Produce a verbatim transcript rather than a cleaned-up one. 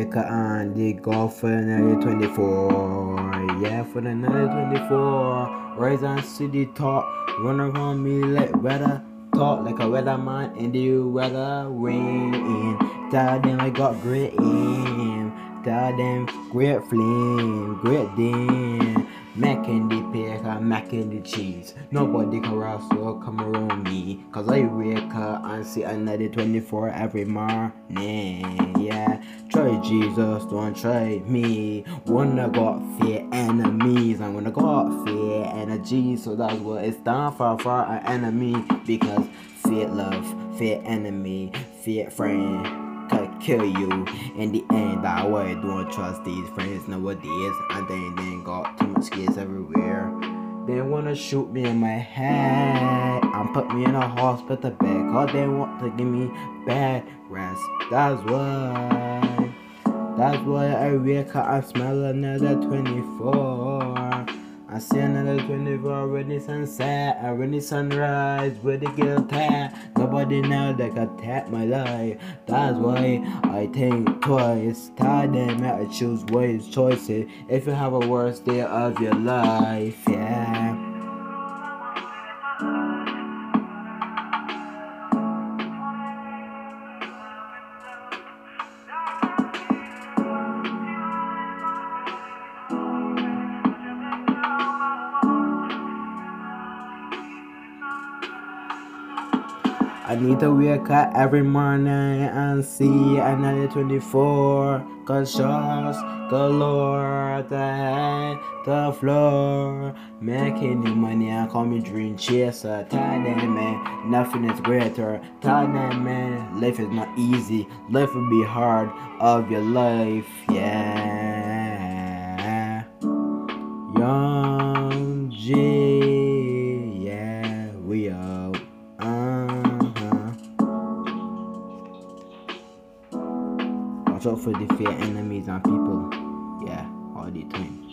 wake up and they go for another twenty-four. Yeah, for another twenty-four. Rise and see the top. Run around me like weather. Talk like a weatherman in the weather rain. Tell them I got great aim. Tell them great flame, great day. Making the paper, making the cheese. Nobody can also come around me. Cause I wake up and see another twenty-four every morning. Yeah, try Jesus, don't try me. Wanna got fear enemies. I'm gonna got fear energy. So that's what it's done for for an enemy. Because fear love, fear enemy, fear friend could kill you in the end. That why I don't trust these friends nowadays. And then they got too much kids everywhere. They wanna shoot me in my head and put me in a hospital bed. Cause they want to give me bad rest. That's why That's why I wake up and smell another twenty-four. I see another twenty-four when the sunset and when the sunrise with the guilt tag. Nobody now that can tap my life. That's why I think twice. Tell them how to choose wise choices if you have a worst day of your life. Yeah. I need to wake up every morning and see another twenty-four. Cause shots galore the head, the floor. Making the money and call me dream chaser. Tell them man, nothing is greater. Tell them man, life is not easy. Life will be hard of your life, yeah. Young G, yeah, we out. Watch out for the fear enemies and people, yeah, all the time.